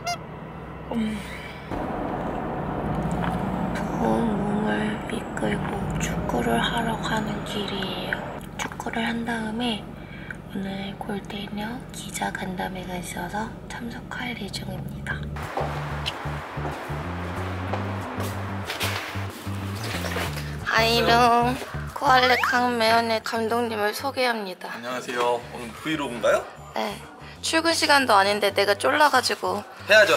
더운 몸을 이끌고 축구를 하러 가는 길이에요. 축구를 한 다음에 오늘 골대녀 기자 간담회가 있어서 참석할 예정입니다. 아이롱 코알레 강매연의 감독님을 소개합니다. 안녕하세요. 오늘 브이로그인가요? 네. 출근 시간도 아닌데 내가 쫄라가지고 해야죠.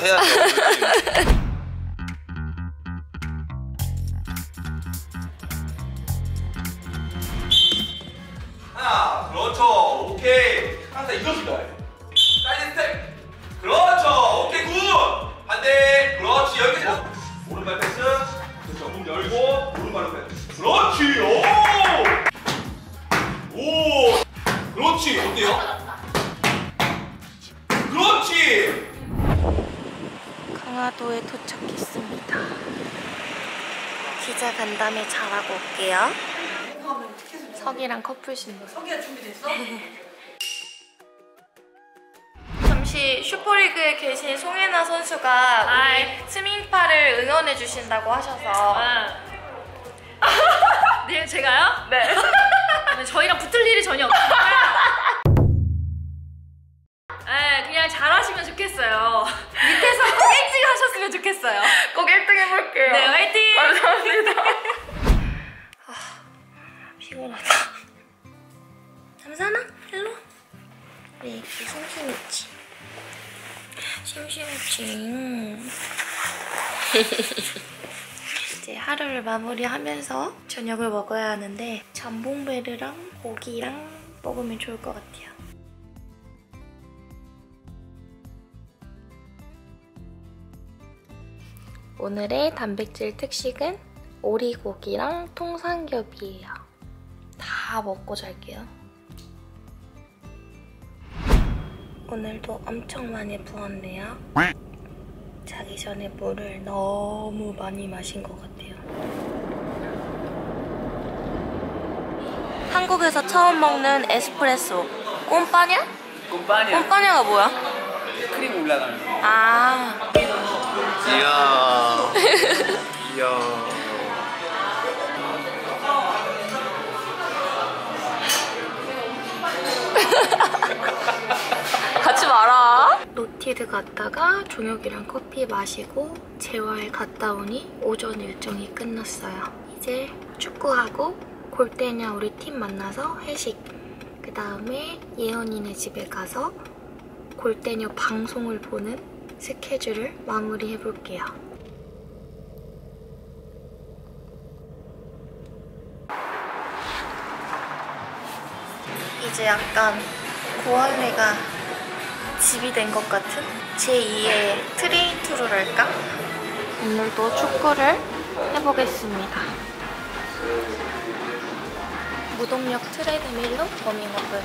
하나, 그렇죠. 오케이. 항상 이렇게 가요. 사이드 스텝. 그렇죠. 오케이, 굿. 반대. 그렇지. 여기까지. 오른발 패스. 그렇죠. 문 열고 오른발로 패스. 그렇지. 오. 그렇지. 어때요? 그렇지. 강화도에 도착했습니다. 기자 간담회 잘하고 올게요. 석이랑 커플 신부. 석이가 준비됐어? 잠시 슈퍼리그에 계신 송혜나 선수가 우리 스밍파를 응원해 주신다고 하셔서. 네, 제가요? 네. 저희랑 붙을 일이 전혀 없으니까 네, 그냥 잘하시면 좋겠어요. 밑에서 꼭 1등 하셨으면 좋겠어요. 꼭 1등 해볼게요. 네, 화이팅! 감사합니다. 피곤하다. 잠사나? 일로? 우리 심심했지. 이제 하루를 마무리하면서 저녁을 먹어야 하는데 잠봉베르랑 고기랑 먹으면 좋을 것 같아요. 오늘의 단백질 특식은 오리고기랑 통삼겹이에요. 다 먹고 잘게요. 오늘도 엄청 많이 부었네요. 자기 전에 물을 너무 많이 마신 것 같아요. 한국에서 처음 먹는 에스프레소. 꼼빠냐? 꼼빠냐. 꼼빠냐가 뭐야? 크림 올라가는 거. 아. 이야. 이야. 가지 마라. 노티드 갔다가 종혁이랑 커피 마시고 재활 갔다 오니 오전 일정이 끝났어요. 이제 축구하고 골대녀 우리 팀 만나서 회식, 그 다음에 예언이네 집에 가서 골대녀 방송을 보는 스케줄을 마무리해볼게요. 이제 약간 고할래가 집이 된 것 같은 제2의 트레인 투어랄까? 오늘도 축구를 해보겠습니다. 무동력 트레드밀로 워밍업을.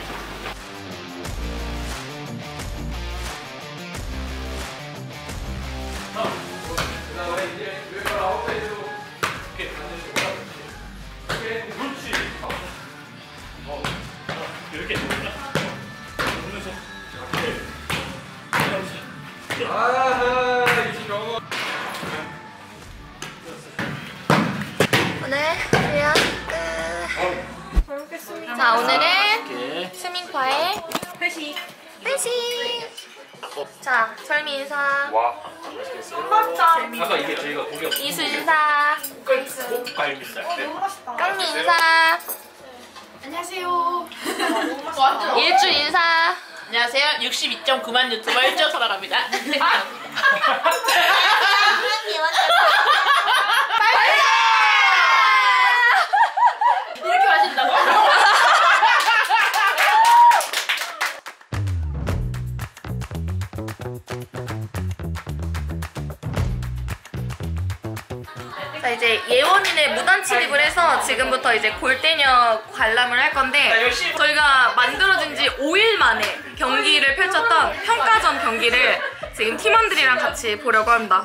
오늘 훈련 끝. 자, 오늘은 스밍파의 회식. 자, 설미 인사. 와. 고맙다. 이게 저희가 고기 없어. 이수 인사. 갈비살. 깡미 인사. 안녕하세요. 일주 인사. 안녕하세요. 62.9만 유튜버 일조설아랍니다. 이렇게 마신다고? 자, 이제 예원이네 무단 침입을 해서 지금부터 이제 골대녀 관람을 할 건데, 저희가 만들어진 지 5일 만에 경기를 펼쳤던 평가전 경기를 지금 팀원들이랑 같이 보려고 합니다.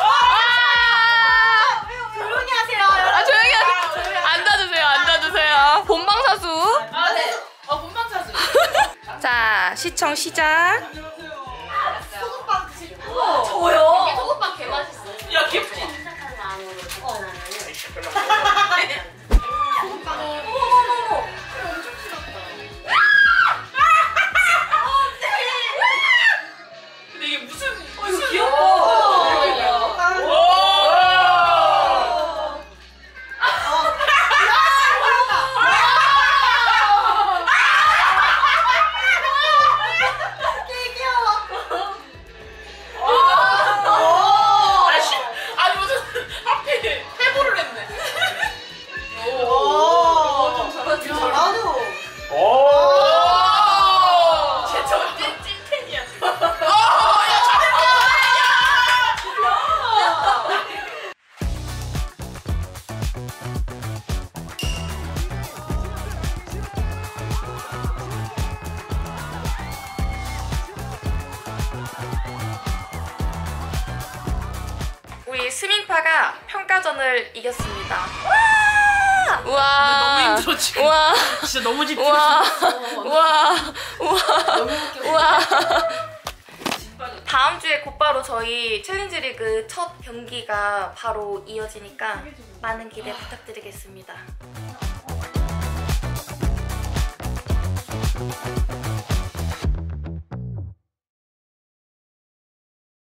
조용히 하세요. 아, 조용히 하세요. 앉아주세요. 앉아주세요. 본방사수. 아, 네. 본방사수. 자, 시청 시작. 소금빵 드시고. 우리 스밍파가 평가전을 이겼습니다. 와! 너무 힘들어 지금. 와! 진짜 너무 집중. 와! 와! 와! 다음 주에 곧바로 저희 챌린지 리그 첫 경기가 바로 이어지니까 많은 기대 부탁드리겠습니다.